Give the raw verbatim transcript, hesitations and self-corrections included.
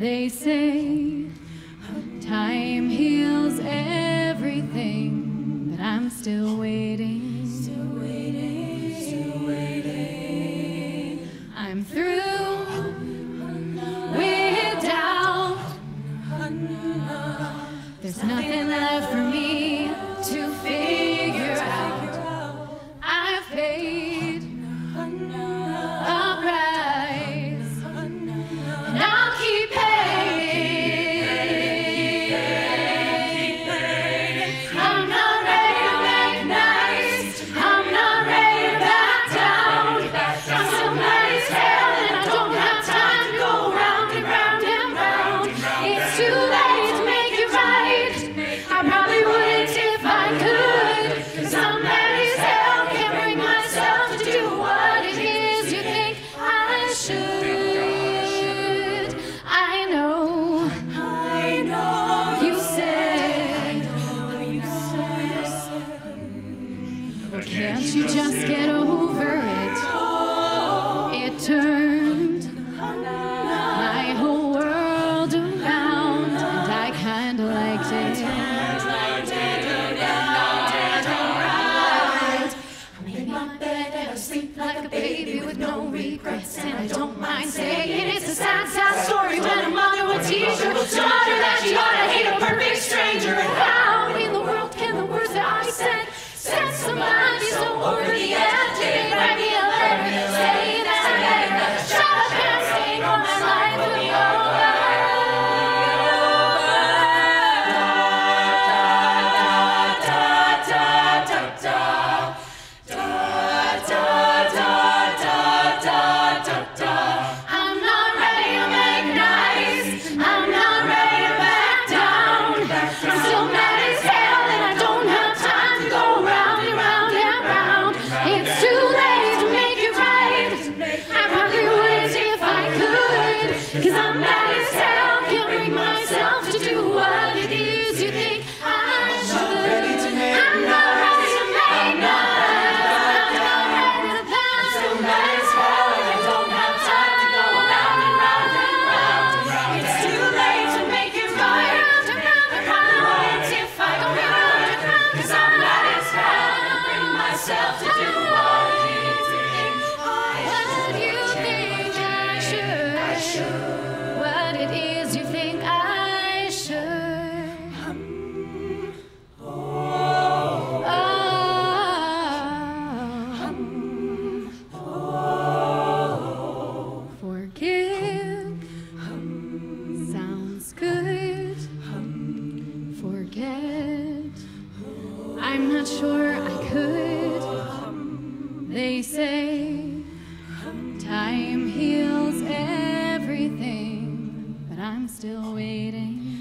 They say time heals everything, but I'm still waiting, still waiting, still waiting. I'm through with doubt. There's nothing left for me to figure out. I've paid a price, and I'll keep paying. I'm not ready to make nice. I'm not ready to back down. I'm still mad as hell, and I don't have time to go round and round and round. It's too late to make it right. I probably wouldn't if I could, 'cause I'm mad as hell, can't bring myself to do what it is you think I should. I know, I know you said, but can't you just get over it? It turned my whole world around, and I kinda liked it. I make my bed and I sleep like a baby with no regrets, and I don't mind saying it's a sad, sad story when a mother would teach her daughter that she ought to hate a perfect stranger. And how in the world can the words that I said set somebody so over the edge? They write me a letter saying that I better shut up and stay on my life with I'm not ready to make nice. I'm not ready to back down. I'm still mad as hell, and I don't have time to go round and round and round. It's too late to make it right. I probably would if I could, 'cause I'm mad as hell, can't bring myself to do what it is you think I should. I'm not ready to make nice. I'm not ready to back. I'm still mad as hell, and I don't have time to go round and round and round. It's too late to make it right. I probably wouldn't if I could, 'cause I'm mad as hell, can't bring myself to do what it is you think I should. I should. What it is you think I should. Oh. Forgive sounds good. Forget, I'm not sure I could. They say time heals everything, but I'm still waiting.